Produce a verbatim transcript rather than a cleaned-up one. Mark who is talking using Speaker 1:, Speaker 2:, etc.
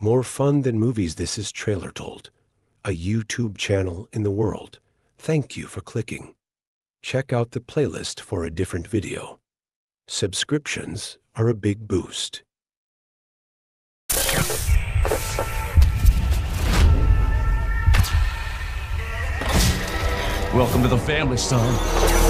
Speaker 1: More fun than movies, this is Trailer Told, a YouTube channel in the world. Thank you for clicking. Check out the playlist for a different video. Subscriptions are a big boost.
Speaker 2: Welcome to the family, son.